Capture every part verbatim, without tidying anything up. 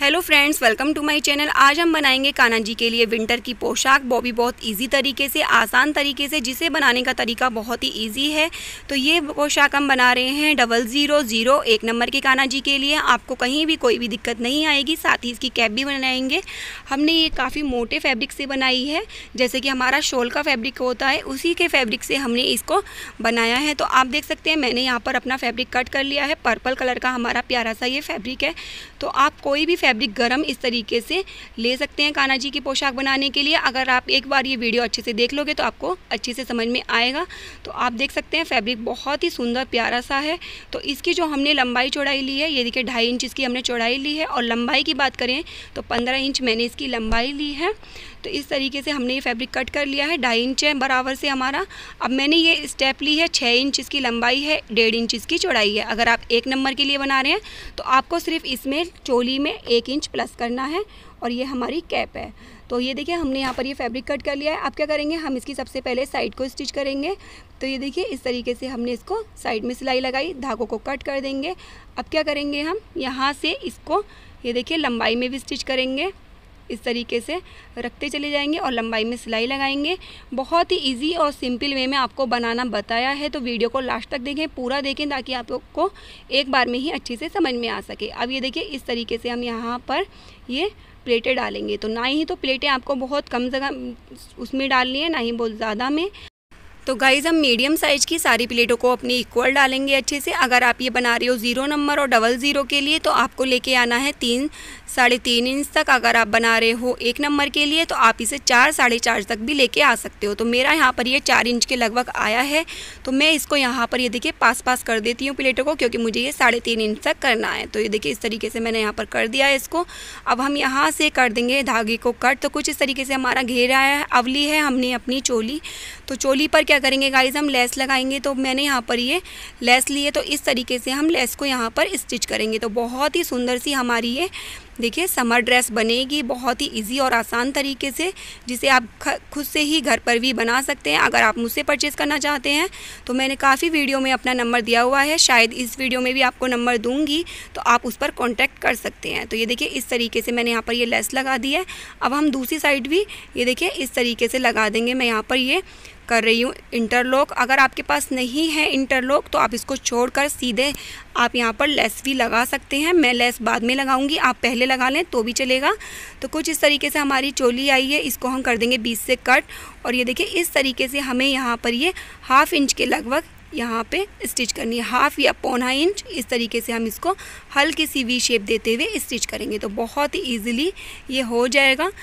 Hello friends, welcome to my channel. आज हम बनाएंगे कान्हा जी के लिए विंटर की पोशाक, वो भी बहुत इजी तरीके से, आसान तरीके से, जिसे बनाने का तरीका बहुत ही इजी है। तो ये पोशाक हम बना रहे हैं डबल ज़ीरो ज़ीरो एक नंबर के कान्हा जी के लिए। आपको कहीं भी कोई भी दिक्कत नहीं आएगी। साथ ही इसकी कैप भी बनाएंगे। हमने ये काफ़ी मोटे फैब्रिक से बनाई है, जैसे कि हमारा शॉल का फैब्रिक होता है, उसी के फैब्रिक से हमने इसको बनाया है। तो आप देख सकते हैं मैंने यहाँ पर अपना फैब्रिक कट कर लिया है। पर्पल कलर का हमारा प्यारा सा ये फैब्रिक है। तो आप कोई भी फैब्रिक गरम इस तरीके से ले सकते हैं कान्हा जी की पोशाक बनाने के लिए। अगर आप एक बार ये वीडियो अच्छे से देख लोगे तो आपको अच्छे से समझ में आएगा। तो आप देख सकते हैं फैब्रिक बहुत ही सुंदर प्यारा सा है। तो इसकी जो हमने लंबाई चौड़ाई ली है, ये देखिए ढाई इंच इसकी हमने चौड़ाई ली है, और लंबाई की बात करें तो पंद्रह इंच मैंने इसकी लंबाई ली है। तो इस तरीके से हमने ये फैब्रिक कट कर लिया है। ढाई इंच है बराबर से हमारा। अब मैंने ये स्टेप ली है, छः इंच इसकी लंबाई है, डेढ़ इंच इसकी चौड़ाई है। अगर आप एक नंबर के लिए बना रहे हैं तो आपको सिर्फ इसमें चोली में एक इंच प्लस करना है। और ये हमारी कैप है। तो ये देखिए हमने यहाँ पर ये फैब्रिक कट कर लिया है। अब क्या करेंगे, हम इसकी सबसे पहले साइड को स्टिच करेंगे। तो ये देखिए इस तरीके से हमने इसको साइड में सिलाई लगाई, धागों को कट कर देंगे। अब क्या करेंगे, हम यहाँ से इसको ये देखिए लंबाई में भी स्टिच करेंगे। इस तरीके से रखते चले जाएंगे और लंबाई में सिलाई लगाएंगे। बहुत ही इजी और सिंपल वे में आपको बनाना बताया है। तो वीडियो को लास्ट तक देखें, पूरा देखें, ताकि आप लोग को एक बार में ही अच्छे से समझ में आ सके। अब ये देखिए इस तरीके से हम यहाँ पर ये प्लेटें डालेंगे। तो ना ही तो प्लेटें आपको बहुत कम जगह उसमें डालनी है, ना ही बहुत ज़्यादा में। तो गाइज़ हम मीडियम साइज़ की सारी प्लेटों को अपनी इक्वल डालेंगे अच्छे से। अगर आप ये बना रहे हो ज़ीरो नंबर और डबल ज़ीरो के लिए तो आपको लेके आना है तीन साढ़े तीन इंच तक। अगर आप बना रहे हो एक नंबर के लिए तो आप इसे चार साढ़े चार तक भी लेके आ सकते हो। तो मेरा यहाँ पर ये चार इंच के लगभग आया है। तो मैं इसको यहाँ पर ये देखिए पास पास कर देती हूँ प्लेटों को, क्योंकि मुझे ये साढ़े तीन इंच तक करना है। तो ये देखिए इस तरीके से मैंने यहाँ पर कर दिया है इसको। अब हम यहाँ से कर देंगे धागे को कट। तो कुछ इस तरीके से हमारा घेरा है, अवली है हमने अपनी चोली। तो चोली पर क्या करेंगे गाइज, हम लेस लगाएंगे। तो मैंने यहाँ पर ये लेस ली है, तो इस तरीके से हम लेस को यहाँ पर स्टिच करेंगे। तो बहुत ही सुंदर सी हमारी ये देखिए समर ड्रेस बनेगी, बहुत ही इजी और आसान तरीके से, जिसे आप खुद से ही घर पर भी बना सकते हैं। अगर आप मुझसे परचेज़ करना चाहते हैं तो मैंने काफ़ी वीडियो में अपना नंबर दिया हुआ है, शायद इस वीडियो में भी आपको नंबर दूंगी, तो आप उस पर कांटेक्ट कर सकते हैं। तो ये देखिए इस तरीके से मैंने यहाँ पर ये लेस लगा दी है। अब हम दूसरी साइड भी ये देखिए इस तरीके से लगा देंगे। मैं यहाँ पर ये कर रही हूँ इंटरलॉक। अगर आपके पास नहीं है इंटरलॉक तो आप इसको छोड़कर सीधे आप यहाँ पर लेस भी लगा सकते हैं। मैं लेस बाद में लगाऊंगी, आप पहले लगा लें तो भी चलेगा। तो कुछ इस तरीके से हमारी चोली आई है, इसको हम कर देंगे बीच से कट। और ये देखिए इस तरीके से हमें यहाँ पर ये हाफ इंच के लगभग यहाँ पे स्टिच करनी है, हाफ या पौना इंच। इस तरीके से हम इसको हल्की सी वी शेप देते हुए स्टिच करेंगे। तो बहुत ही ईजिली ये हो जाएगा।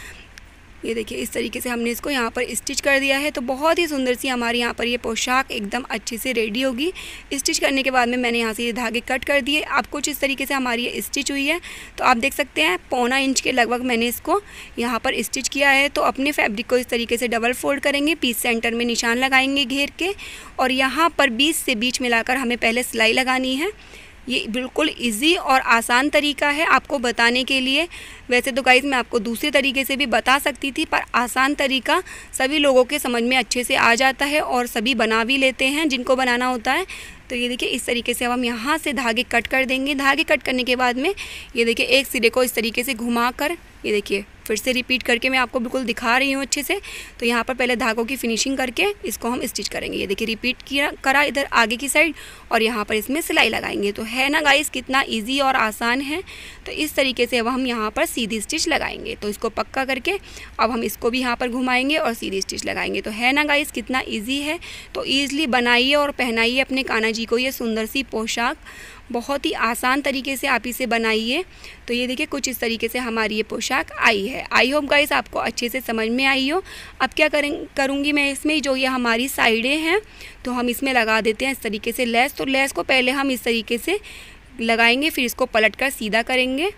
ये देखिए इस तरीके से हमने इसको यहाँ पर स्टिच कर दिया है। तो बहुत ही सुंदर सी हमारी यहाँ पर ये पोशाक एकदम अच्छे से रेडी होगी। स्टिच करने के बाद में मैंने यहाँ से ये धागे कट कर दिए। अब कुछ इस तरीके से हमारी ये स्टिच हुई है। तो आप देख सकते हैं पौना इंच के लगभग मैंने इसको यहाँ पर स्टिच किया है। तो अपने फैब्रिक को इस तरीके से डबल फोल्ड करेंगे, बीच सेंटर में निशान लगाएंगे घेर के, और यहाँ पर बीच से बीच मिलाकर हमें पहले सिलाई लगानी है। ये बिल्कुल इजी और आसान तरीका है आपको बताने के लिए। वैसे तो गाइज़ मैं आपको दूसरे तरीके से भी बता सकती थी, पर आसान तरीका सभी लोगों के समझ में अच्छे से आ जाता है और सभी बना भी लेते हैं जिनको बनाना होता है। तो ये देखिए इस तरीके से अब हम यहाँ से धागे कट कर देंगे। धागे कट करने के बाद में ये देखिए एक सिरे को इस तरीके से घुमा कर, ये देखिए फिर से रिपीट करके मैं आपको बिल्कुल दिखा रही हूँ अच्छे से। तो यहाँ पर पहले धागों की फिनिशिंग करके इसको हम स्टिच करेंगे। ये देखिए रिपीट किया करा इधर आगे की साइड, और यहाँ पर इसमें सिलाई लगाएंगे। तो है ना गाइस कितना इजी और आसान है। तो इस तरीके से अब हम यहाँ पर सीधी स्टिच लगाएंगे। तो इसको पक्का करके अब हम इसको भी यहाँ पर घुमाएंगे और सीधी स्टिच लगाएंगे। तो है ना गाइस कितना ईजी है। तो ईज़िली बनाइए और पहनाइए अपने कान्हा जी को ये सुंदर सी पोशाक। बहुत ही आसान तरीके से आप इसे बनाइए। तो ये देखिए कुछ इस तरीके से हमारी ये पोशाक आई है। आई होप गाइस आपको अच्छे से समझ में आई हो। अब क्या करें करूँगी मैं इसमें, जो ये हमारी साइडें हैं तो हम इसमें लगा देते हैं इस तरीके से लेस। तो लेस को पहले हम इस तरीके से लगाएंगे, फिर इसको पलट कर सीधा करेंगे।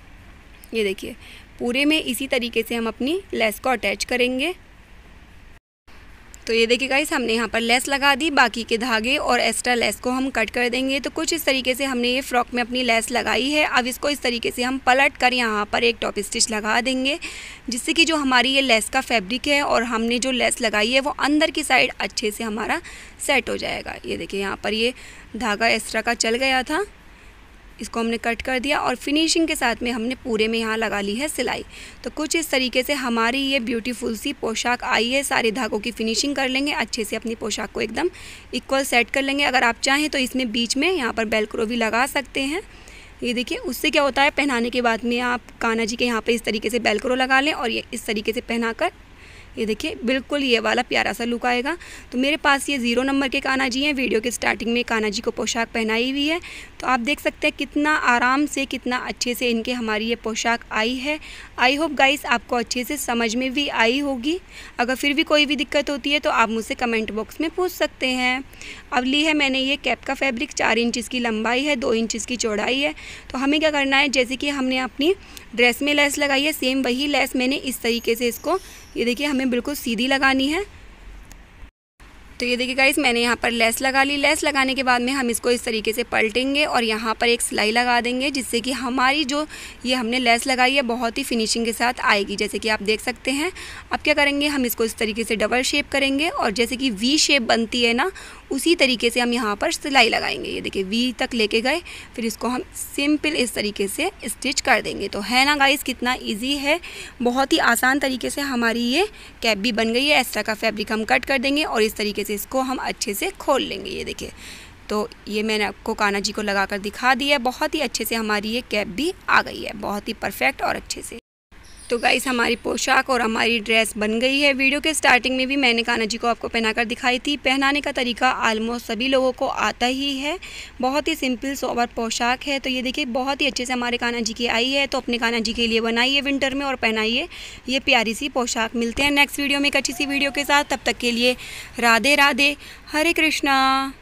ये देखिए पूरे में इसी तरीके से हम अपनी लेस को अटैच करेंगे। तो ये देखिए गाइस हमने यहाँ पर लेस लगा दी, बाकी के धागे और एक्स्ट्रा लेस को हम कट कर देंगे। तो कुछ इस तरीके से हमने ये फ्रॉक में अपनी लेस लगाई है। अब इसको इस तरीके से हम पलट कर यहाँ पर एक टॉप स्टिच लगा देंगे, जिससे कि जो हमारी ये लेस का फैब्रिक है और हमने जो लेस लगाई है वो अंदर की साइड अच्छे से हमारा सेट हो जाएगा। ये देखिए यहाँ पर ये धागा एक्स्ट्रा का चल गया था, इसको हमने कट कर दिया और फिनिशिंग के साथ में हमने पूरे में यहाँ लगा ली है सिलाई। तो कुछ इस तरीके से हमारी ये ब्यूटीफुल सी पोशाक आई है। सारे धागों की फिनिशिंग कर लेंगे, अच्छे से अपनी पोशाक को एकदम इक्वल सेट कर लेंगे। अगर आप चाहें तो इसमें बीच में यहाँ पर बेल्क्रो भी लगा सकते हैं। ये देखिए, उससे क्या होता है, पहनाने के बाद में आप कान्हा जी के यहाँ पे इस तरीके से बेल्क्रो लगा लें और ये इस तरीके से पहनाकर ये देखिए बिल्कुल ये वाला प्यारा सा लुक आएगा। तो मेरे पास ये ज़ीरो नंबर के कान्हा जी हैं। वीडियो के स्टार्टिंग में कान्हा जी को पोशाक पहनाई हुई है, तो आप देख सकते हैं कितना आराम से, कितना अच्छे से इनके हमारी ये पोशाक आई है। आई होप गाइस आपको अच्छे से समझ में भी आई होगी। अगर फिर भी कोई भी दिक्कत होती है तो आप मुझसे कमेंट बॉक्स में पूछ सकते हैं। अब ली है मैंने ये कैप का फैब्रिक, चार इंच की लंबाई है, दो इंच की चौड़ाई है। तो हमें क्या करना है, जैसे कि हमने अपनी ड्रेस में लेस लगाई है, सेम वही लेस मैंने इस तरीके से इसको ये देखिए हमें बिल्कुल सीधी लगानी है। तो ये देखिए गाइस, मैंने यहाँ पर लेस लगा ली। लेस लगाने के बाद में हम इसको इस तरीके से पलटेंगे और यहाँ पर एक सिलाई लगा देंगे, जिससे कि हमारी जो ये हमने लेस लगाई है बहुत ही फिनिशिंग के साथ आएगी, जैसे कि आप देख सकते हैं। अब क्या करेंगे, हम इसको इस तरीके से डबल शेप करेंगे और जैसे कि वी शेप बनती है ना, उसी तरीके से हम यहाँ पर सिलाई लगाएंगे। ये देखिए वी तक लेके गए, फिर इसको हम सिंपल इस तरीके से स्टिच कर देंगे। तो है ना गाइस कितना इजी है, बहुत ही आसान तरीके से हमारी ये कैप भी बन गई है। एक्स्ट्रा का फैब्रिक हम कट कर देंगे और इस तरीके से इसको हम अच्छे से खोल लेंगे। ये देखिए, तो ये मैंने आपको कान्हा जी को लगाकर दिखा दिया है। बहुत ही अच्छे से हमारी ये कैप भी आ गई है, बहुत ही परफेक्ट और अच्छे से। तो गाइस हमारी पोशाक और हमारी ड्रेस बन गई है। वीडियो के स्टार्टिंग में भी मैंने कान्हा जी को आपको पहनाकर दिखाई थी। पहनाने का तरीका ऑलमोस्ट सभी लोगों को आता ही है, बहुत ही सिंपल सोबर पोशाक है। तो ये देखिए बहुत ही अच्छे से हमारे कान्हा जी की आई है। तो अपने कान्हा जी के लिए बनाइए विंटर में और पहनाइए ये प्यारी सी पोशाक। मिलते हैं नेक्स्ट वीडियो में एक अच्छी सी वीडियो के साथ, तब तक के लिए राधे राधे, हरे कृष्णा।